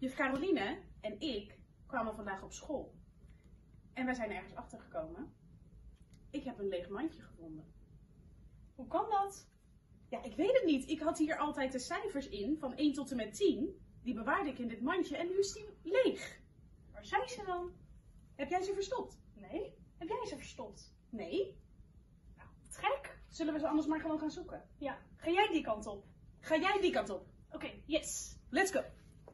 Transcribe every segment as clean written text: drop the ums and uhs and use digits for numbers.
Juf Caroline en ik kwamen vandaag op school. En wij zijn ergens achter gekomen. Ik heb een leeg mandje gevonden. Hoe kan dat? Ja, ik weet het niet. Ik had hier altijd de cijfers in, van 1 tot en met 10. Die bewaarde ik in dit mandje en nu is die leeg. Waar zijn ze dan? Heb jij ze verstopt? Nee. Heb jij ze verstopt? Nee. Nou, wat gek. Zullen we ze anders maar gewoon gaan zoeken? Ja. Ga jij die kant op? Ga jij die kant op? Oké, yes. Let's go.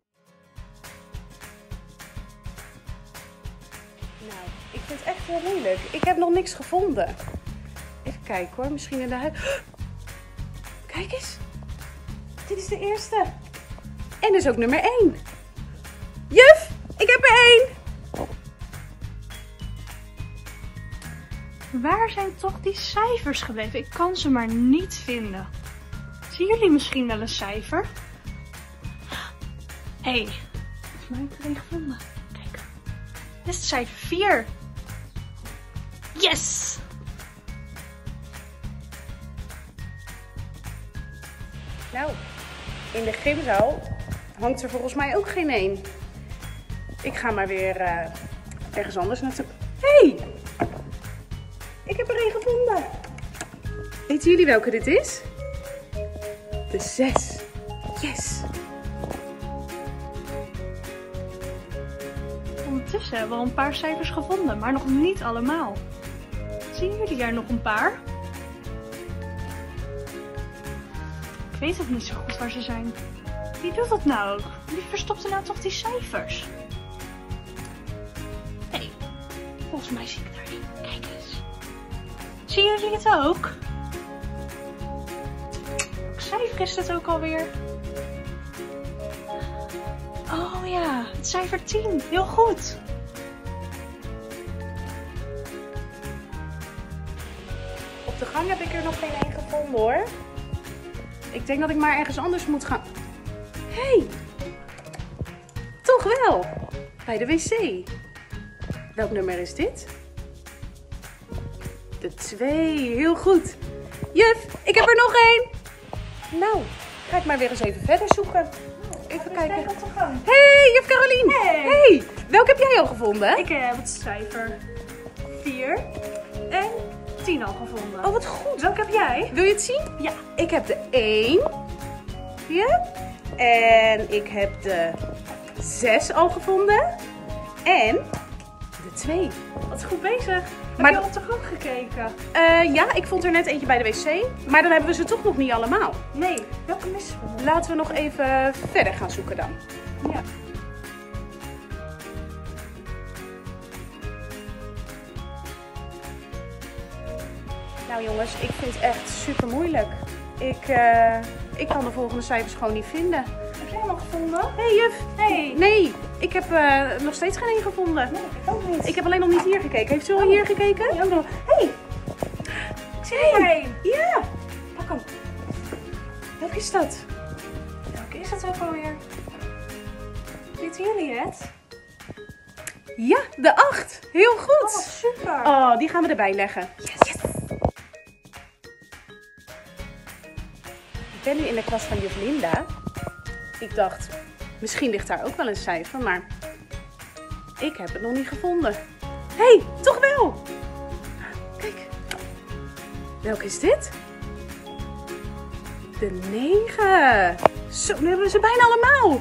Nou, ik vind het echt heel moeilijk. Ik heb nog niks gevonden. Even kijken hoor, misschien in de huis. Kijk eens. Dit is de eerste. En dus ook nummer 1. Juf, ik heb er 1. Waar zijn toch die cijfers gebleven? Ik kan ze maar niet vinden. Zien jullie misschien wel een cijfer? Hé, volgens mij heb ik er een gevonden. Kijk, dit is de cijfer 4. Yes! Nou, in de gymzaal hangt er volgens mij ook geen 1. Ik ga maar weer ergens anders naartoe. Hé! Ik heb er 1 gevonden. Weten jullie welke dit is? De 6. Yes! Ondertussen hebben we al een paar cijfers gevonden, maar nog niet allemaal. Zien jullie er nog een paar? Ik weet ook niet zo goed waar ze zijn. Wie doet dat nou ook? Wie verstopt er nou toch die cijfers? Hé, volgens mij zie ik daar niet. Kijk eens. Zien jullie het ook? Welk cijfer is het ook alweer? Oh ja, het cijfer 10. Heel goed. Op de gang heb ik er nog geen 1 gevonden hoor. Ik denk dat ik maar ergens anders moet gaan. Hé! Toch wel! Bij de wc. Welk nummer is dit? De 2. Heel goed. Juf, ik heb er nog 1. Nou, ga ik maar weer eens even verder zoeken. Even kijken. Hey, juf Caroline. Hey. Welk heb jij al gevonden? Ik heb het cijfer 4 en 10 al gevonden. Oh, wat goed. Welk heb jij? Wil je het zien? Ja. Ik heb de 1. Ja. En ik heb de 6 al gevonden. En de 2. Wat goed bezig. Maar heb je op de grond gekeken? Ja, ik vond er net eentje bij de wc. Maar dan hebben we ze toch nog niet allemaal. Nee. Welke missen we? Laten we nog even verder gaan zoeken dan. Ja. Nou jongens, ik vind het echt super moeilijk. Ik kan de volgende cijfers gewoon niet vinden. Heb jij hem al gevonden? Hey juf. Hey. Nee, ik heb nog steeds geen 1 gevonden. Nee, ik ook niet. Ik heb alleen nog niet hier gekeken. Heeft u al hier gekeken? Ja, nog. Hey. Ik zie er maar 1. Ja. Pak hem. Welke is dat? Welke is dat ook alweer? Weten jullie het? Ja, de 8. Heel Oh, goed. super. Oh, die gaan we erbij leggen. Yes. Ik ben nu in de klas van juf Linda. Ik dacht, misschien ligt daar ook wel een cijfer, maar ik heb het nog niet gevonden. Hé, toch wel! Kijk, welke is dit? De 9. Zo, nu hebben we ze bijna allemaal.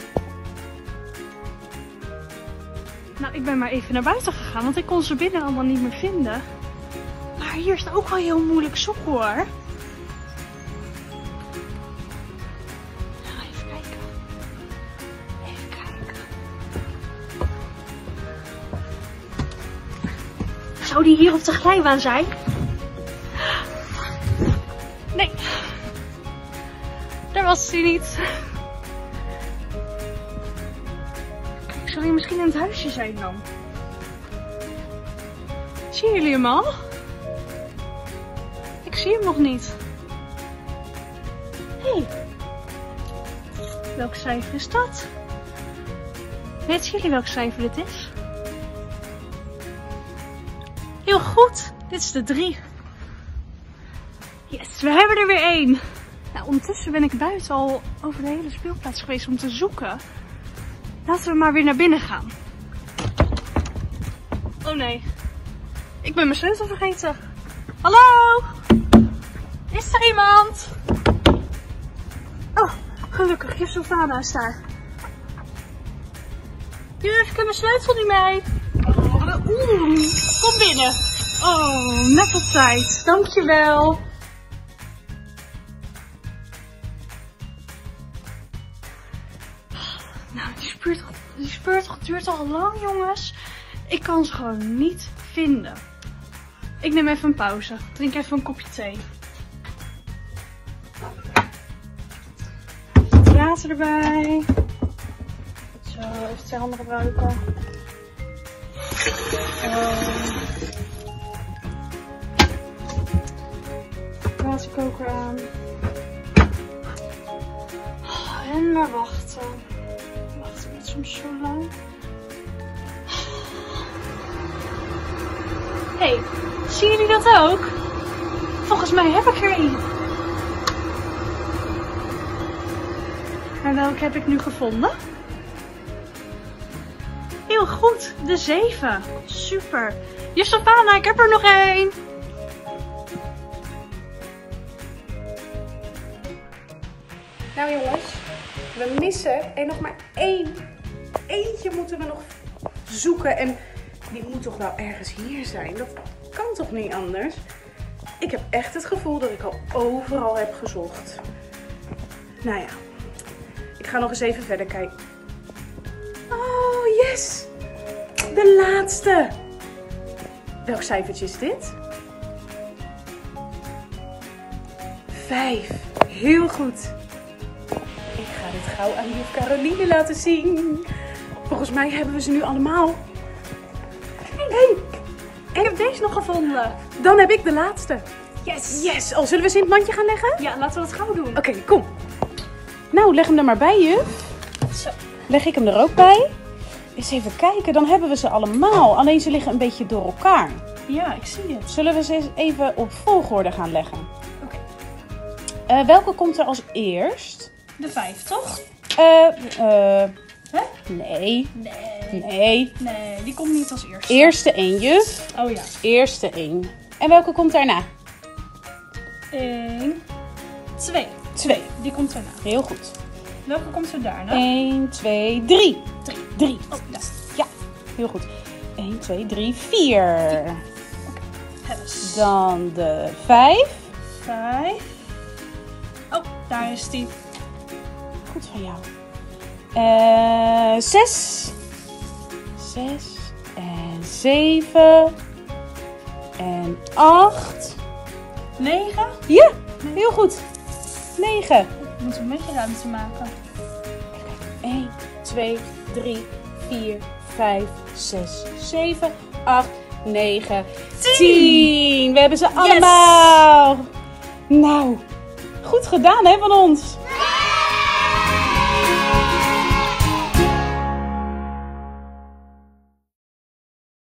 Nou, ik ben maar even naar buiten gegaan, want ik kon ze binnen allemaal niet meer vinden. Maar hier is het ook wel heel moeilijk zoeken hoor. Nou, even kijken. Even kijken. Zou die hier op de glijbaan zijn? Nee. Daar was hij niet. Zou hij misschien in het huisje zijn dan? Zien jullie hem al? Ik zie hem nog niet. Hé. Welk cijfer is dat? Weten jullie welk cijfer dit is? Heel goed. Dit is de 3. Yes, we hebben er weer 1. Nou, ondertussen ben ik buiten al over de hele speelplaats geweest om te zoeken. Laten we maar weer naar binnen gaan. Oh nee. Ik ben mijn sleutel vergeten. Hallo? Is er iemand? Oh, gelukkig. Juf Sylvana is daar. Juf, ik heb mijn sleutel niet mee. Kom binnen. Oh, net op tijd. Dankjewel. Nou, die speurtocht duurt al lang, jongens. Ik kan ze gewoon niet vinden. Ik neem even een pauze. Drink even een kopje thee. Water erbij. Zo, even 2 handen gebruiken. Waterkoker aan. En maar wachten. Wachten wordt soms zo lang. Hey, zien jullie dat ook? Volgens mij heb ik er één. Maar welke heb ik nu gevonden? Heel goed, de 7. Super. Juf Sylvana, ik heb er nog één. Nou jongens, we missen er nog maar één. Eentje moeten we nog zoeken en die moet toch wel ergens hier zijn? Dat kan toch niet anders? Ik heb echt het gevoel dat ik al overal heb gezocht. Nou ja, ik ga nog eens even verder kijken. Oh yes, de laatste. Welk cijfertje is dit? 5, heel goed. Ik ga dit gauw aan juf Caroline laten zien. Volgens mij hebben we ze nu allemaal. Hey, Ik heb deze nog gevonden. dan heb ik de laatste. Yes. Yes, oh, zullen we ze in het mandje gaan leggen? Ja, laten we dat gauw doen. Oké, kom. Nou, leg hem er maar bij, juf. Zo. Leg ik hem er ook bij. Eens even kijken, dan hebben we ze allemaal. Alleen ze liggen een beetje door elkaar. Ja, ik zie het. Zullen we ze eens even op volgorde gaan leggen? Oké. Welke komt er als eerst? De 5, toch? Hè? Nee. Nee. Nee, die komt niet als eerste. Eerste 1, juf. Oh ja. Eerste 1. En welke komt daarna? 1, 2. 2. Die komt daarna. Heel goed. Welke komt er daarna? 1, 2, 3. 3. Oh, daar. Ja, heel goed. 1, 2, 3, 4. Helles. Dan de 5. 5. Oh, daar is die. Goed van jou. 6. 6. En 7. En 8. 9. Ja, heel goed. 9. We moeten een beetje ruimte maken. 1, 2, 3, 4, 5, 6, 7, 8, 9, 10. We hebben ze allemaal. Nou, goed gedaan hè van ons.